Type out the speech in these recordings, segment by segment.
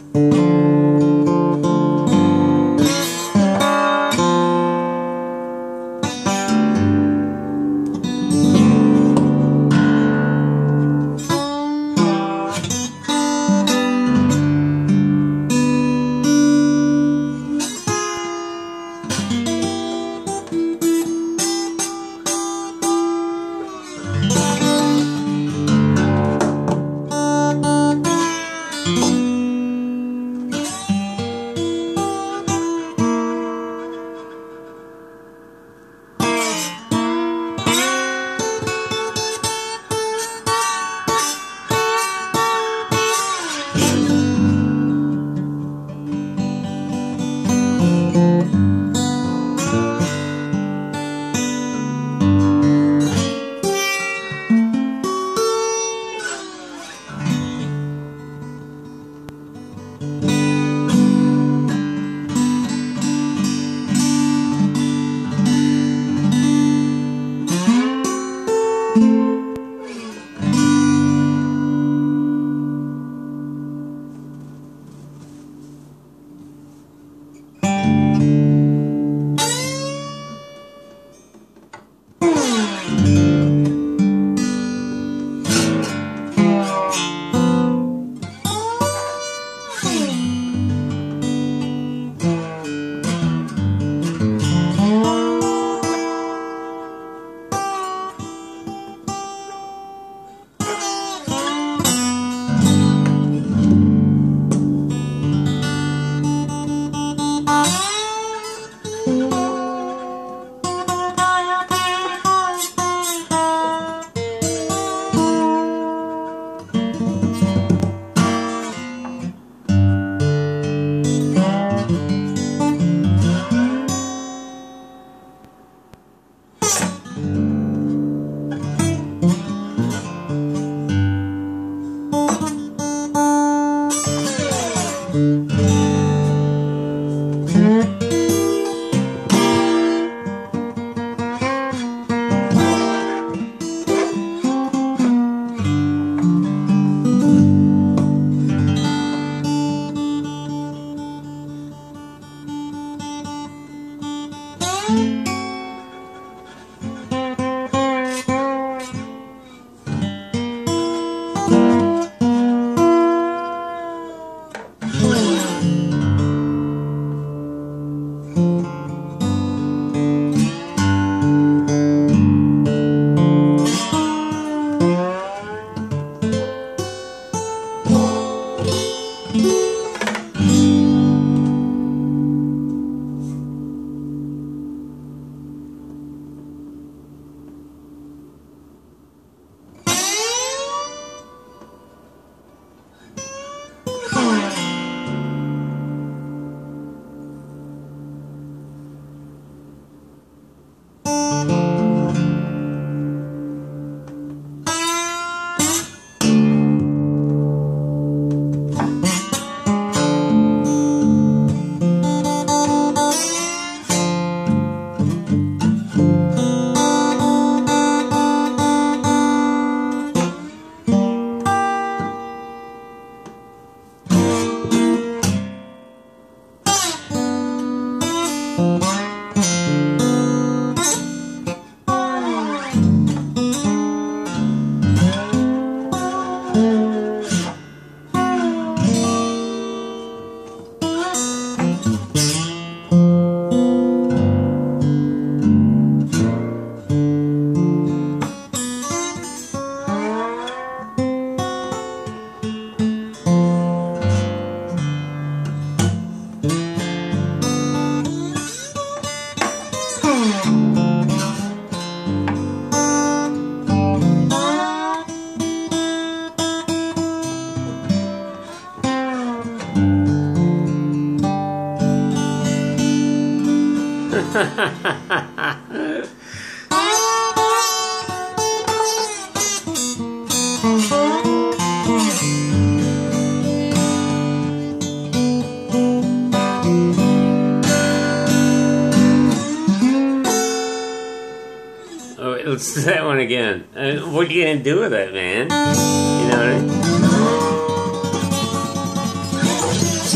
Oh, let's do that one again. What are you gonna do with it, man? You know what I mean?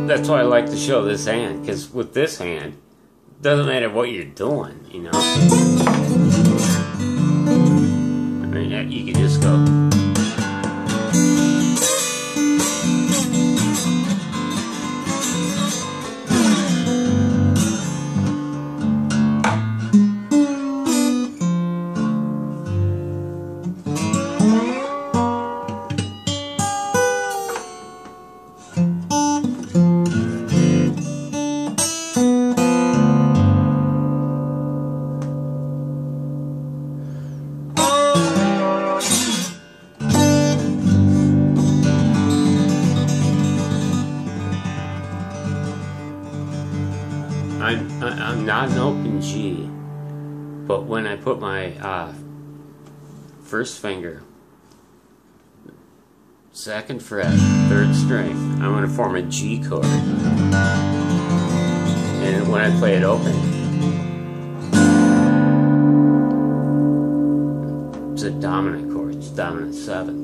that's why I like to show this hand, because with this hand, it doesn't matter what you're doing, you know. I mean, you can just go. I'm not an open G, but when I put my first finger, second fret, third string, I'm going to form a G chord. And when I play it open, it's a dominant chord, it's dominant seventh.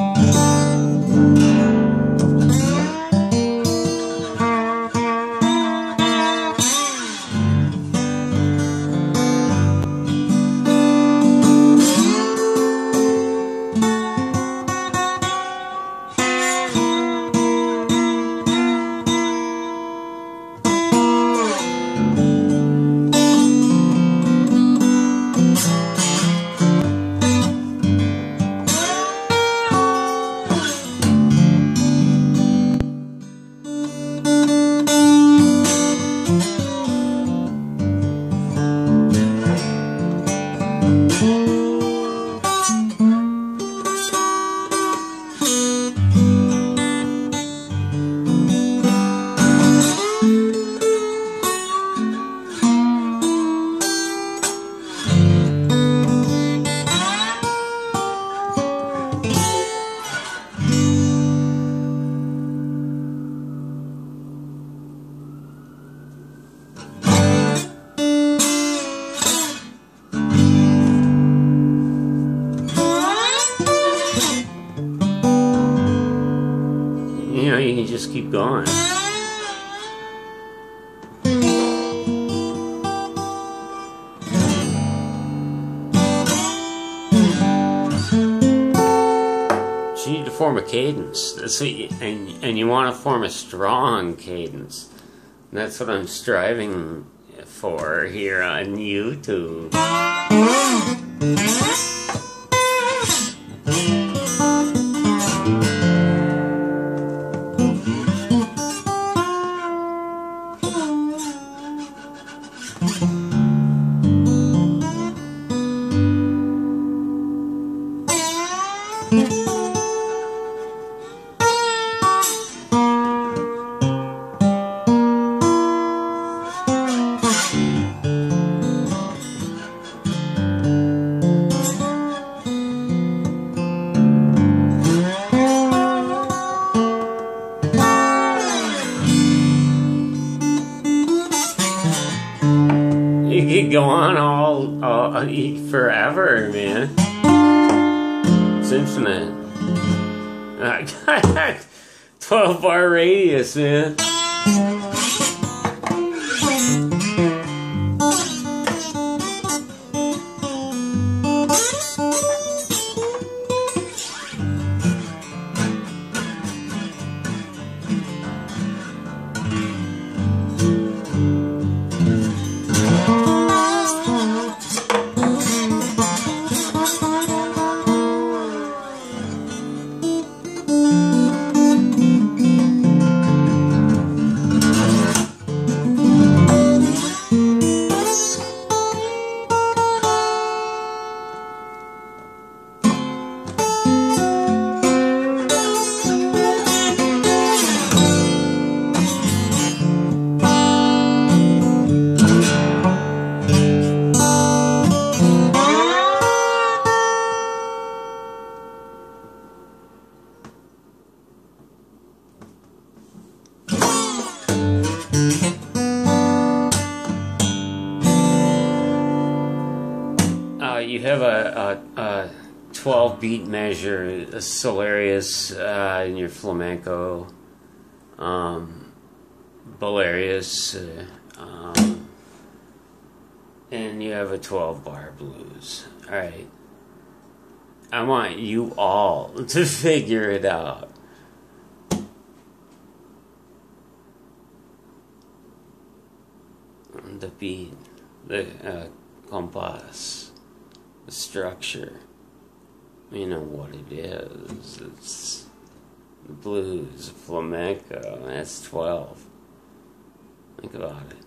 You know, you can just keep going. You need to form a cadence. That's what you, and you want to form a strong cadence. And that's what I'm striving for here on YouTube. You could go on all forever, man. It's infinite. I got 12-bar radius, man. You have a 12-beat measure, a Solarius in your flamenco. couple areas, and you have a 12-bar blues. Alright. I want you all to figure it out. The beat, the compass, the structure. You know what it is. It's the blues, flamenco. That's 12. Think about it.